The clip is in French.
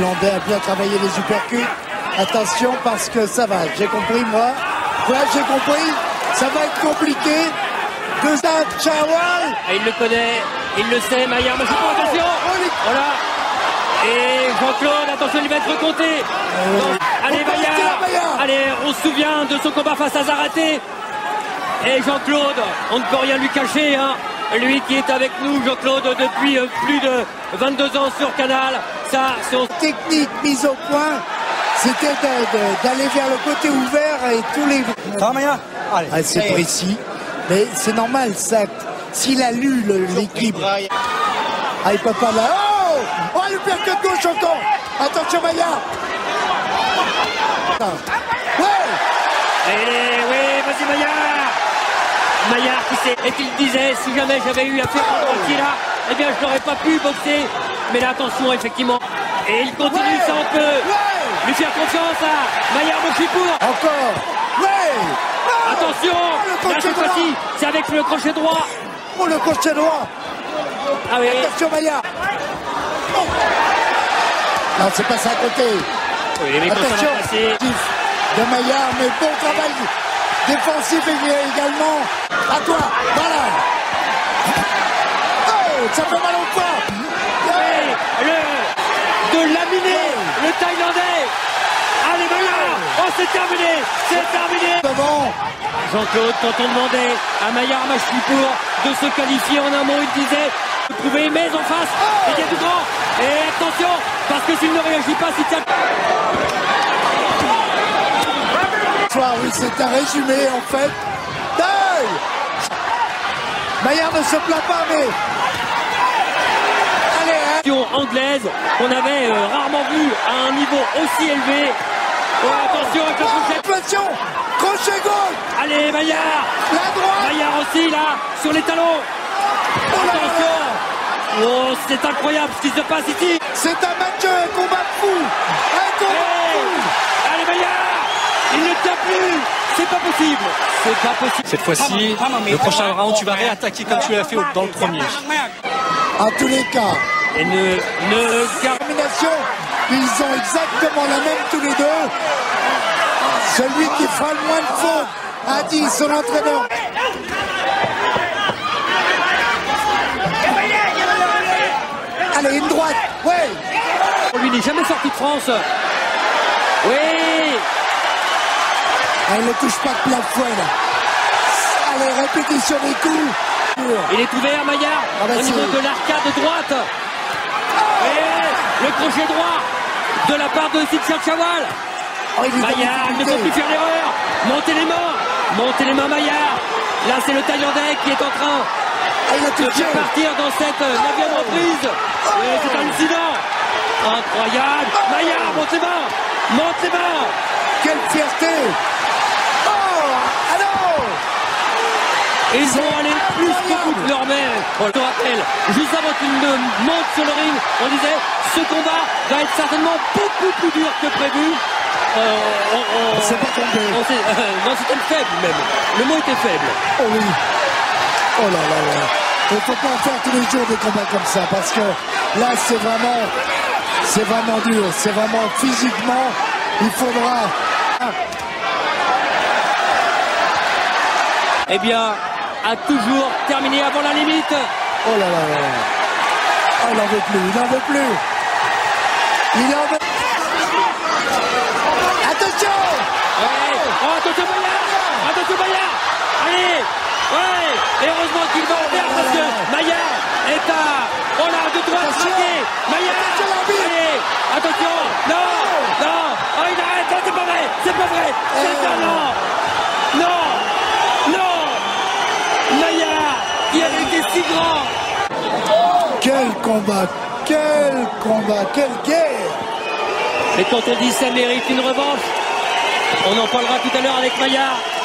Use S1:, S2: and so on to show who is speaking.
S1: Thaïlandais a bien travaillé les uppercuts. Attention parce que ça va, j'ai compris moi. Ouais, j'ai compris, ça va être compliqué. De Chawal.
S2: Il le connaît, il le sait, Maillard, mais attention. Voilà. Et Jean-Claude, attention, il va être compté. Allez, Maillard. Allez, on se souvient de son combat face à Zaraté. Et Jean-Claude, on ne peut rien lui cacher, hein. Lui qui est avec nous, Jean-Claude, depuis plus de 22 ans sur Canal. Ça, son
S1: technique mise au point, c'était d'aller vers le côté ouvert et tous les... Ah, c'est précis, mais c'est normal, ça. S'il a lu l'équipe... Ah, il peut pas là... Oh, le percute de gauche encore. Attention, Maillard. Ouais.
S2: Oui, vas-y, Maillard. Maillard qui sait, et qu'il disait, si jamais j'avais eu affaire à droitier là, eh bien je n'aurais pas pu boxer. Mais là, attention, effectivement. Et il continue, ça on peut lui faire confiance à Maillard Mochipour.
S1: Encore. Ouais.
S2: Attention, là cette fois-ci, c'est avec le crochet droit.
S1: Oh, le crochet droit.
S2: Ah oui.
S1: Attention, Maillard. Oh. Non, c'est passé à côté.
S2: Oui,
S1: attention de Maillard, mais bon travail défensif également. À toi, voilà. Oh, ça fait mal au poing.
S2: De laminer le Thaïlandais. Allez, Maillard. Oh, c'est terminé. C'est terminé.
S1: Devant.
S2: Jean-Claude, quand on demandait à Maillard Mochipour de se qualifier en un mot, il disait de trouver mais en face. Il est tout grand. Et attention, parce que s'il ne réagit pas, s'il tient...
S1: Oui, c'est un résumé en fait. Maillard ne se plaint pas, mais... Allez, hein.
S2: Anglaise qu'on avait rarement vue à un niveau aussi élevé. Oh, attention avec la crochet.
S1: Attention, crochet gauche.
S2: Allez, Maillard.
S1: La droite.
S2: Maillard aussi, là, sur les talons. Attention. Oh, c'est incroyable ce qui se passe ici.
S1: C'est un match, un combat fou. Un combat fou.
S2: Allez, Maillard. Il ne tient plus. C'est pas possible. C'est pas possible.
S3: Cette fois-ci, le prochain round, tu vas réattaquer comme tu l'as fait dans le premier.
S1: En tous les cas.
S2: Et
S1: termination. Ils ont exactement la même tous les deux. Celui qui fera le moins de fautes, a dit son entraîneur. Allez, une droite. Ouais.
S2: Lui n'est jamais sorti de France. Oui.
S1: Elle ne touche pas de plein fouet là. Allez, répétition des coups.
S2: Il est ouvert, Maillard, au niveau de l'arcade droite. Et le crochet droit de la part de Sitchak Chawal. Maillard ne peut plus faire l'erreur. Montez les mains, Maillard. Là, c'est le Thaïlandais qui est en train de partir dans cette 9e reprise. C'est hallucinant. Incroyable. Maillard, monte les mains.
S1: Quelle fierté.
S2: Et ils vont aller plus qu'au bout de leur mère. On te rappelle, juste avant qu'ils ne montent sur le ring, on disait ce combat va être certainement beaucoup plus dur que prévu.
S1: C'est pas tombé.
S2: Non, c'était faible même. Le mot était faible.
S1: Oh oui. Oh là là là. Il ne faut pas en faire tous les jours des combats comme ça parce que là c'est vraiment dur. C'est vraiment physiquement, il faudra.
S2: Eh bien, a toujours terminé avant la limite.
S1: Oh là là là. Oh, il n'en veut plus, il n'en veut plus. Il en veut. Attention.
S2: Ouais. Oh, attention Maillard. Allez. Ouais. Et heureusement qu'il va en faire parce que Maillard est à... Oh là, de droite marqué. Maillard. Allez. Attention. Non. Oh, il arrête. Non, c'est pas vrai. C'est un non. Maillard qui avait été si grand.
S1: Quel combat, quelle guerre.
S2: Et quand on dit ça mérite une revanche, on en parlera tout à l'heure avec Maillard.